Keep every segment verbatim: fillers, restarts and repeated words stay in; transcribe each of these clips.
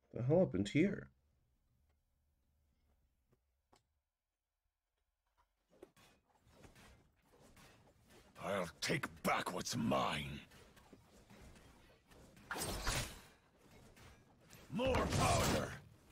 The hell happened here? I'll take back what's mine. More powder.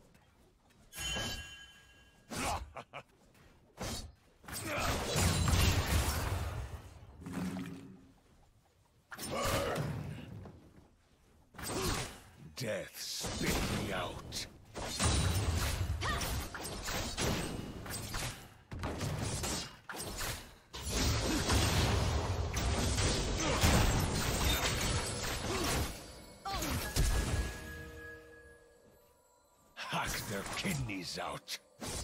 Burn. Death spit me out. Hack their kidneys out.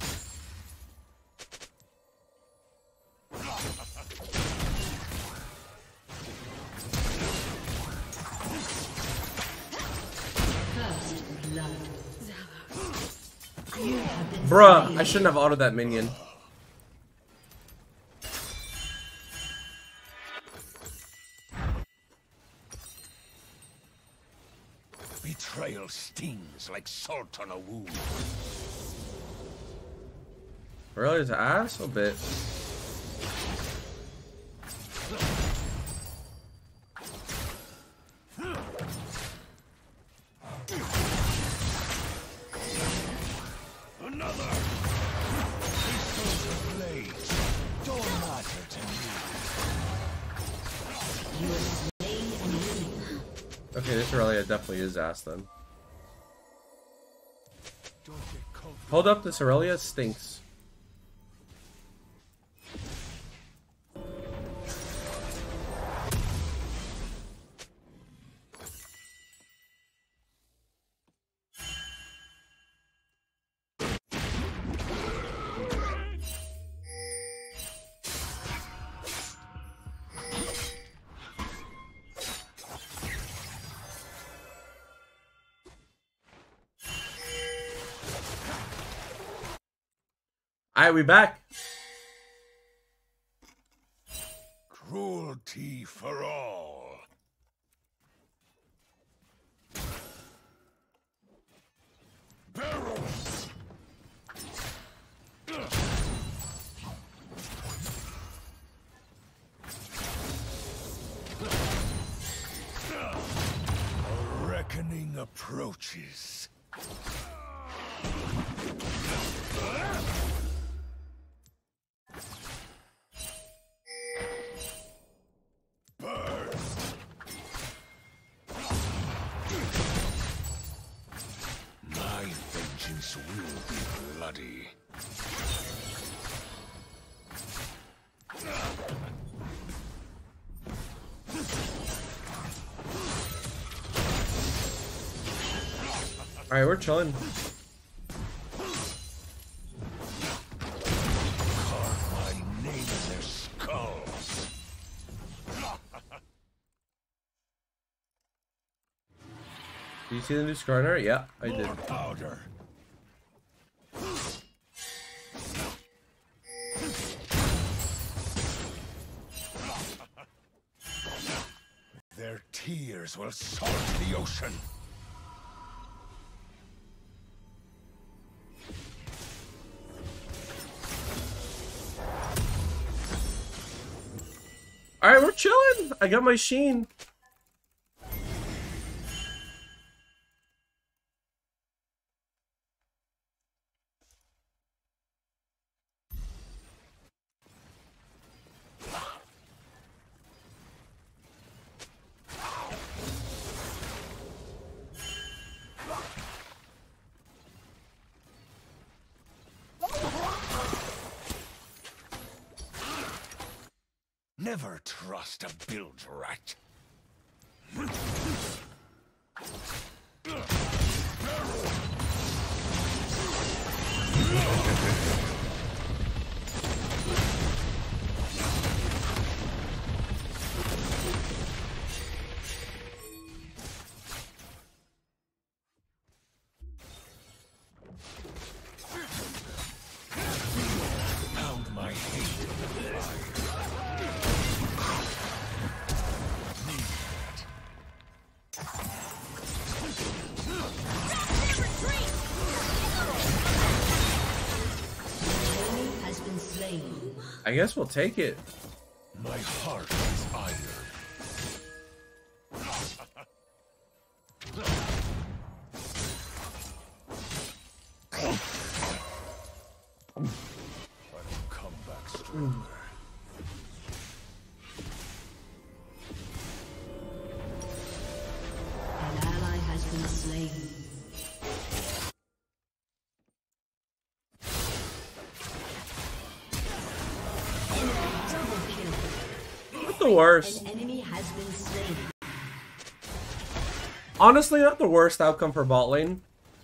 Bruh, I shouldn't have autoed that minion. Betrayal stings like salt on a wound. Irelia's ass a bit. Another. Pistols of blades don't matter to me. Okay, this Irelia definitely is ass then. Hold up, this Irelia stinks. Alright, we back. Cruelty for all. Barrels. A reckoning approaches. Will be bloody. Alright, we're chilling. Carve my name in their skulls. Do you see the new Skarner? Yeah, I did. More powder. Their tears will salt the ocean. Alright, we're chilling. I got my Sheen. Never trust a build rat. Pound my hate in the fire. Has been slain. I guess we'll take it. My heart is iron. I'll come back stronger. An ally has been slain. Not the worst. An enemy has been slain. Honestly, not the worst outcome for bot lane.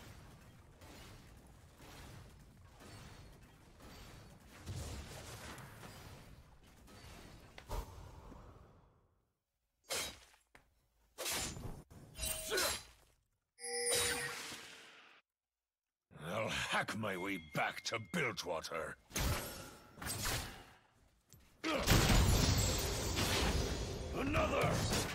I'll hack my way back to Bilgewater. Another!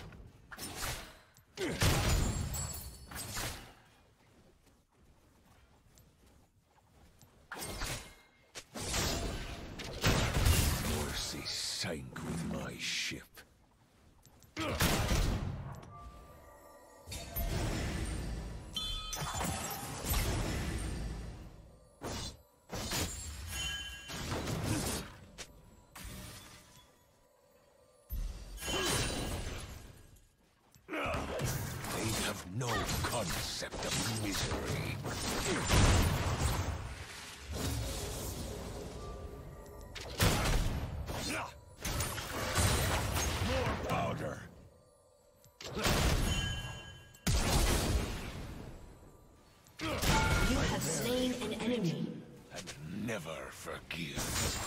Mercy sank with my ship. No concept of misery. More powder. You have slain an enemy. And never forgive.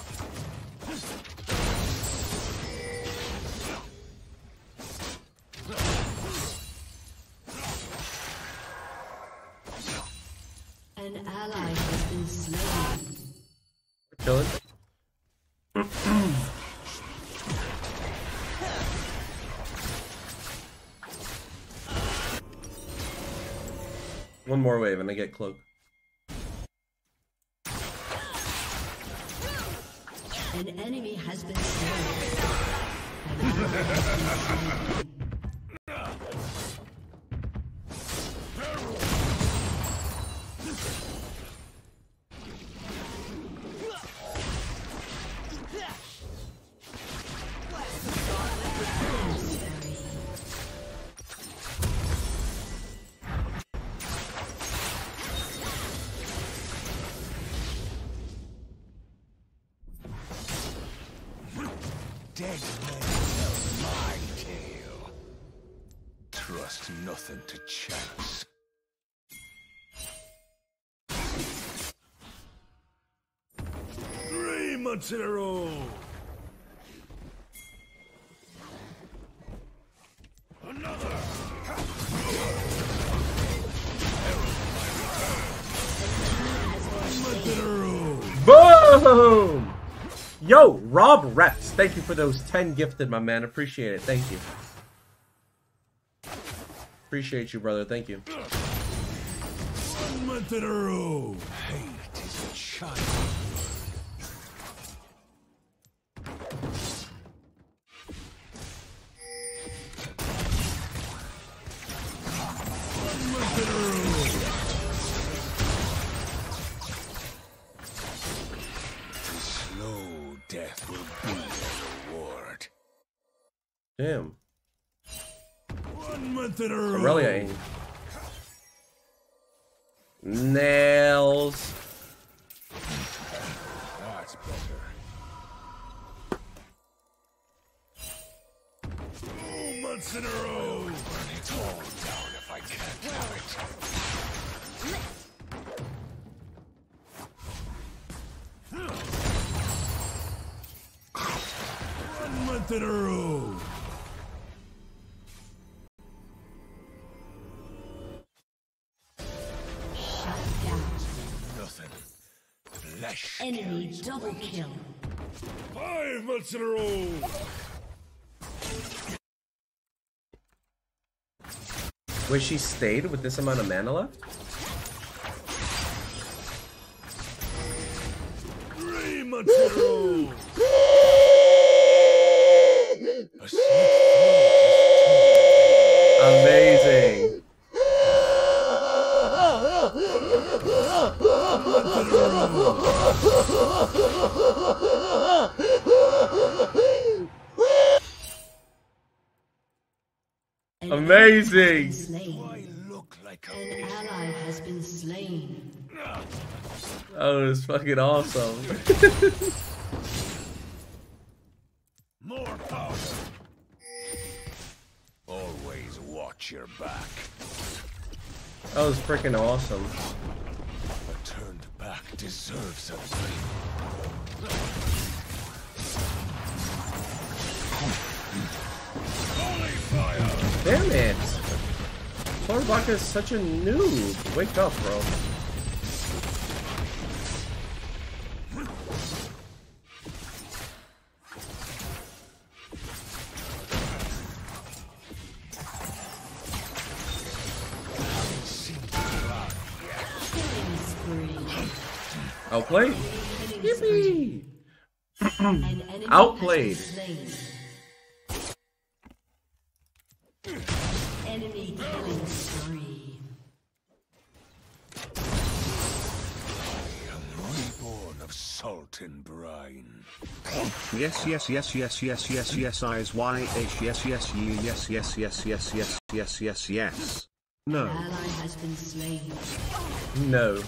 An ally has been slain. Kill it. One more wave and I get cloak. An enemy has been slain. An ally has been slain. Dead men tell my tale. Trust nothing to chance. Three months in a row. Another. Three months in a row. Boom! Yo, Rob Reps, thank you for those ten gifted, my man. Appreciate it. Thank you. Appreciate you, brother. Thank you. One month in a row. Hate is a child. One month in a row. Slow death will be a reward. Damn. One month in a row. Irelia. Nails. That's better. Two months in a row. Burn it all down if I can't have it. One month in a row. Nothing. Flesh. Enemy double kill. Five months in a row. Wait, she stayed with this amount of mana left? Amatero! A slit Amazing. An Amazing. slain. I look like a An ally has been slain. That was fucking awesome. more powder. Always watch your back. That was freaking awesome. A turned back deserves a blame. Holy fire! Damn it. Solarbacca is such a noob. Wake up, bro. Outplayed. Yippee! Outplayed. Enemy killing spree. Reborn of salt and brine. Yes, yes, yes, yes, yes, yes, yes, eyes, Y, H, yes, yes, ye, yes, yes, yes, yes, yes, yes, yes, yes. No. Ally has been slain. No.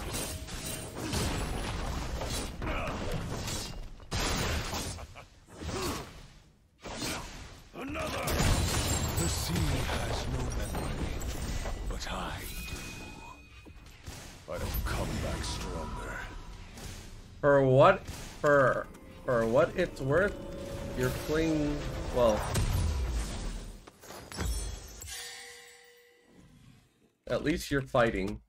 Another! The sea has no memory, but I do. I'll come back stronger. For what? For for what it's worth, you're playing well. At least you're fighting.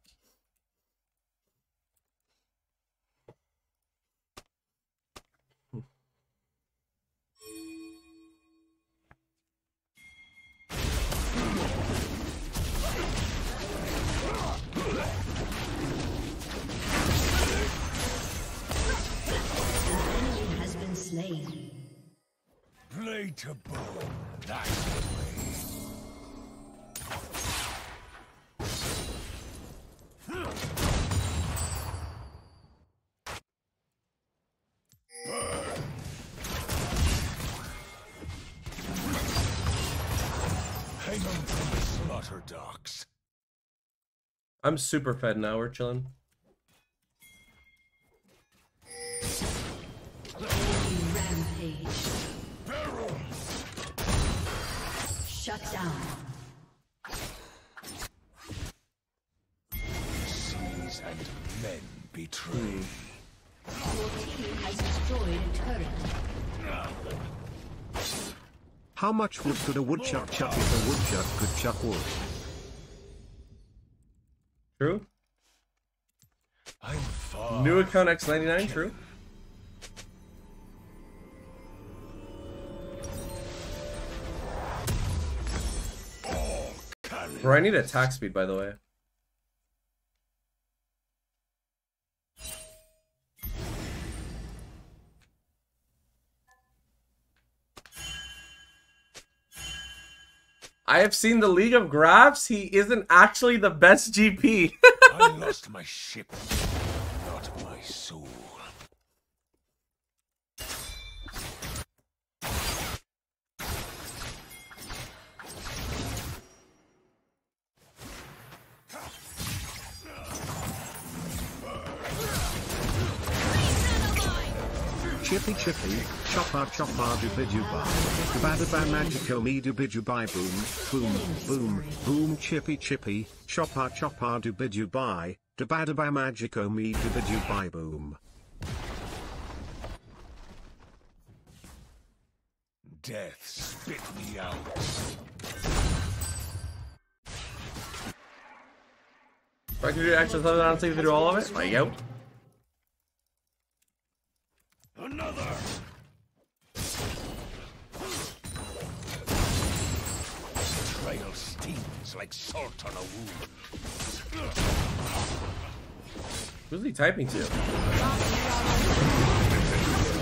Slain. Play to bone, that's the way. Burn. Hang on from the slaughter docks. I'm super fed now. We're chilling. Rampage. Barrel. Shut down. Seas and men betray. Your team has destroyed a turret. How much wood could a woodchuck chuck if a woodchuck could chuck wood? True. I'm far. New account X ninety-nine. True. Bro, I need attack speed, by the way. I have seen the League of Graphs. He isn't actually the best G P. I lost my ship, not my soul. Chippy chippy, chopper chopper dubidubai, dubadaba magico me dubidubai boom, boom, boom, boom chippy chippy, chopper chopper dubidubai, dubadaba magico me dubidubai boom. Death spit me out. If I could do extra something, I don't think to do all of it. There you go. Another! Betrayal stings like salt on a wound. Who's he typing to?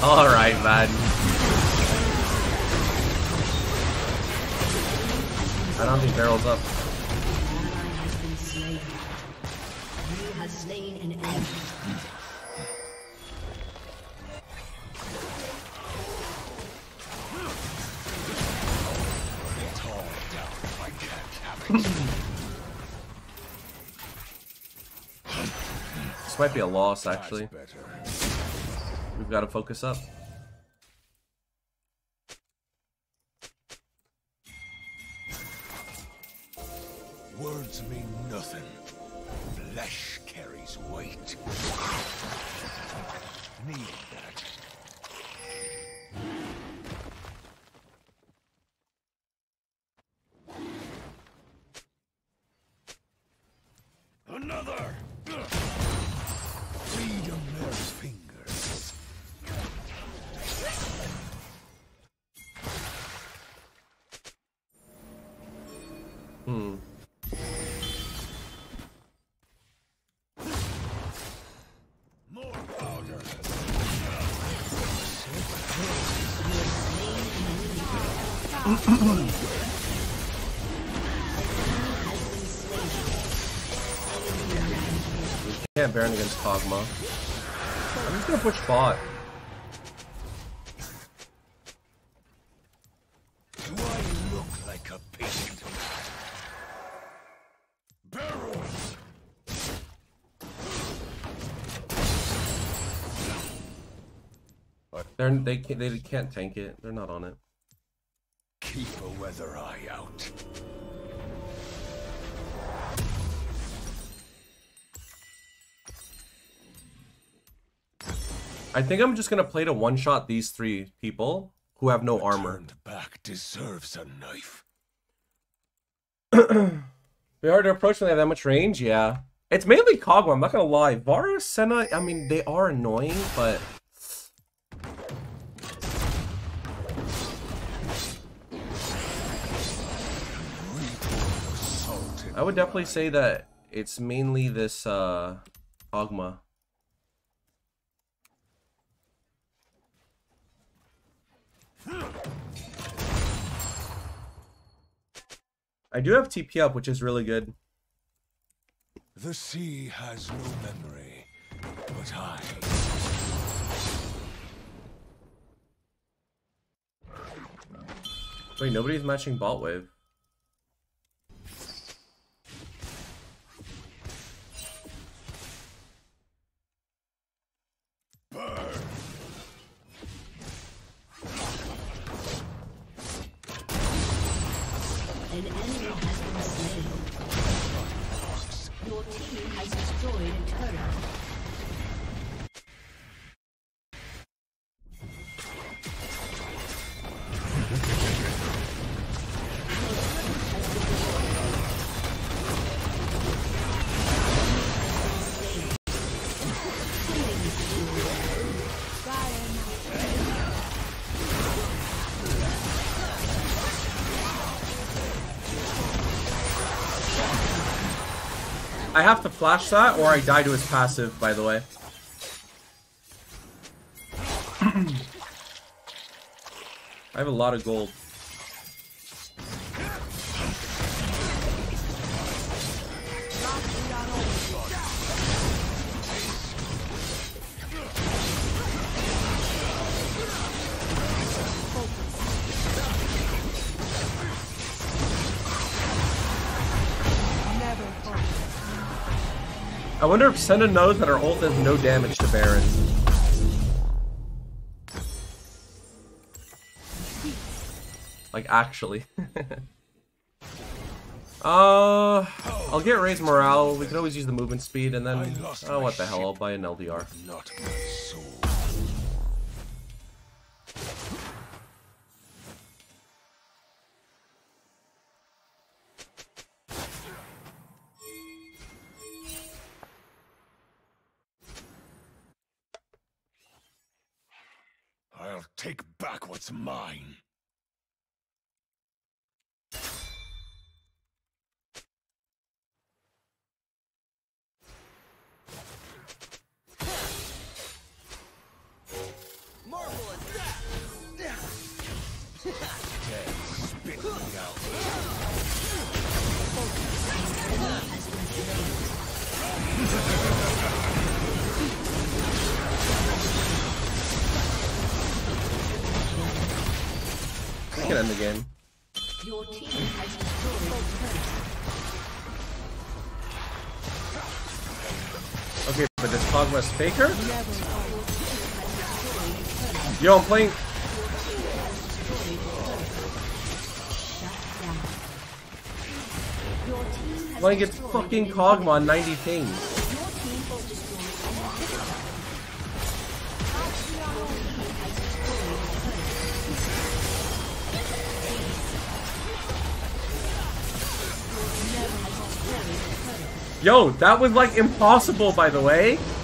Alright, man. I don't think barrel's up. You have slain an enemy. This might be a loss, actually. We've got to focus up. Words mean nothing. Flesh carries weight. Need that. Another! Freedom their fingers. Hmm. More powder. Can't Baron against Kog'Maw. I'm just gonna push bot. Do I look like a patient? Barrels! They're, they can't they can't tank it. They're not on it. Keep a weather eye out. I think I'm just gonna play to one-shot these three people who have no armor. Turned back deserves a knife. Be hard to approach when they have that much range, yeah. It's mainly Kog'Maw, I'm not gonna lie. Varus, Senna, I mean, they are annoying, but... I would definitely say that it's mainly this, uh, Kog'Maw. I do have T P up, which is really good. The sea has no memory, but I. Wait, nobody's matching bot wave. An enemy has been slain. Your team has destroyed a turret. I have to flash that or I die to his passive, by the way. I have a lot of gold. I wonder if Senna knows that her ult does no damage to Baron. Like, actually. uh, I'll get raised morale. We can always use the movement speed, and then, oh, what the hell, I'll buy an L D R. Not my soul. I'll take back what's mine. Marvel end the game. Your team has destroyed the turret. Okay, but this Cosmo's faker? Yo, I'm playing. Playing against fucking Kog'Maw on ninety pings. Yo, that was like impossible, by the way.